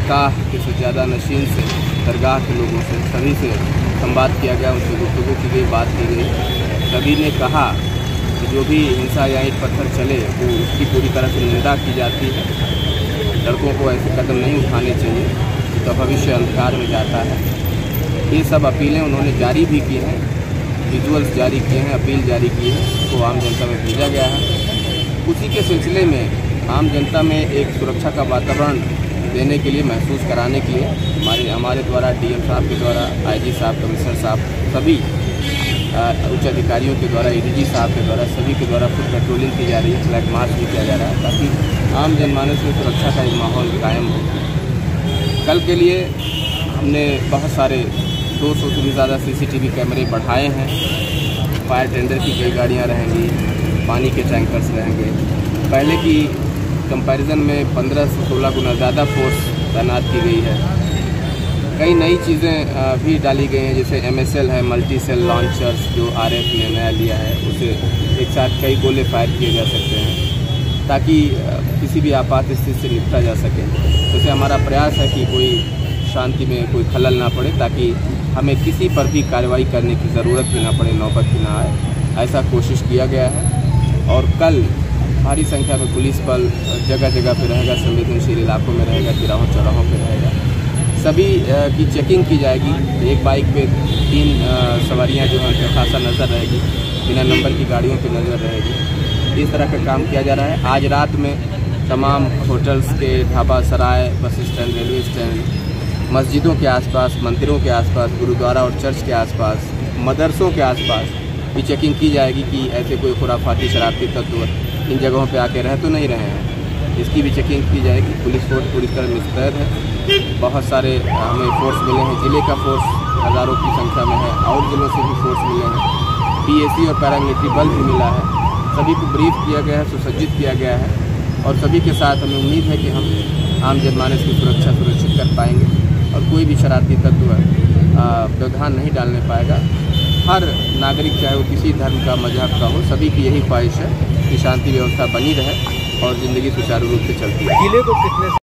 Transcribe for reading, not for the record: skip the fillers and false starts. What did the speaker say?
निकाह के से ज़्यादा नशीन से, दरगाह के लोगों से, सभी से संवाद किया गया, उनसे गुफ्तगू की गई, बात की गई। सभी ने कहा कि जो भी हिंसा या ईंट पत्थर चले वो उसकी पूरी तरह से निंदा की जाती है। लड़कों को ऐसे कदम नहीं उठाने चाहिए तो भविष्य अंधकार में जाता है। ये सब अपीलें उन्होंने जारी भी की हैं, विजुअल्स जारी किए हैं, अपील जारी की है, उसको आम जनता में भेजा गया है। उसी के सिलसिले में आम जनता में एक सुरक्षा का वातावरण देने के लिए, महसूस कराने के लिए हमारे द्वारा डीएम साहब के द्वारा, आईजी साहब, कमिश्नर साहब, सभी उच्च अधिकारियों के द्वारा, एडीजी साहब के द्वारा, सभी के द्वारा फुट पेट्रोलिंग की जा रही है, फ्लैग मार्च भी किया जा रहा है ताकि आम जनमानस में सुरक्षा का एक माहौल कायम हो। कल के लिए हमने बहुत सारे 200 से भी ज़्यादा CCTV कैमरे बढ़ाए हैं। फायर टेंडर की कई गाड़ियाँ रहेंगी, पानी के टैंकर्स रहेंगे। पहले की कंपैरिजन में 15 से 16 गुना ज़्यादा फोर्स तैनात की गई है। कई नई चीज़ें भी डाली गई हैं, जैसे MSL है, मल्टी सेल लॉन्चर्स, जो RF ने नया लिया है, उसे एक साथ कई गोले फायर किए जा सकते हैं ताकि किसी भी आपात स्थिति से निपटा जा सके। जैसे हमारा प्रयास है कि कोई शांति में कोई खलल ना पड़े, ताकि हमें किसी पर भी कार्रवाई करने की ज़रूरत भी ना पड़े, नौबत भी ना आए, ऐसा कोशिश किया गया है। और कल भारी संख्या में पुलिस बल जगह जगह पे रहेगा, संवेदनशील इलाकों में रहेगा, तिराहों चौराहों पे रहेगा। सभी की चेकिंग की जाएगी। एक बाइक पे 3 सवारियाँ जो हैं उनका खासा नज़र रहेगी, बिना नंबर की गाड़ियों पे नज़र रहेगी। इस तरह का काम किया जा रहा है। आज रात में तमाम होटल्स के, ढाबा, सराय, बस स्टैंड, रेलवे स्टैंड, मस्जिदों के आसपास, मंदिरों के आसपास, गुरुद्वारा और चर्च के आसपास, मदरसों के आसपास भी चेकिंग की जाएगी कि ऐसे कोई खुराफाती शरारती तत्व इन जगहों पे आके रह तो नहीं रहे हैं। इसकी भी चेकिंग की जाएगी। पुलिस फोर्स पूरी तरह मुस्तैद है। बहुत सारे हमें फोर्स मिले हैं, ज़िले का फोर्स हज़ारों की संख्या में है, और ज़िलों से भी फोर्स मिले हैं। PAC और पैरामिलिट्री बल भी मिला है। सभी को ब्रीफ किया गया है, सुसज्जित किया गया है और सभी के साथ हमें उम्मीद है कि हम आम जनमानस की सुरक्षा सुरक्षित कर पाएंगे और कोई भी शरारती तत्व व्यवधान नहीं डालने पाएगा। हर नागरिक, चाहे वो किसी धर्म का, मजहब का हो, सभी की यही ख्वाहिश है कि शांति व्यवस्था बनी रहे और ज़िंदगी सुचारू रूप से चलती है। किले को कितने